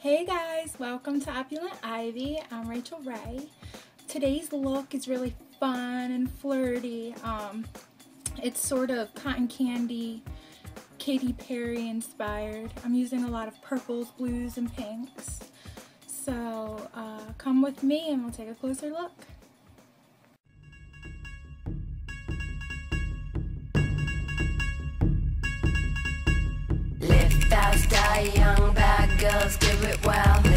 Hey guys, welcome to Opulent Ivy. I'm Rachel Ray. Today's look is really fun and flirty. It's sort of cotton candy, Katy Perry inspired. I'm using a lot of purples, blues, and pinks. So come with me and we'll take a closer look. Live fast, die young, bad girls do it well.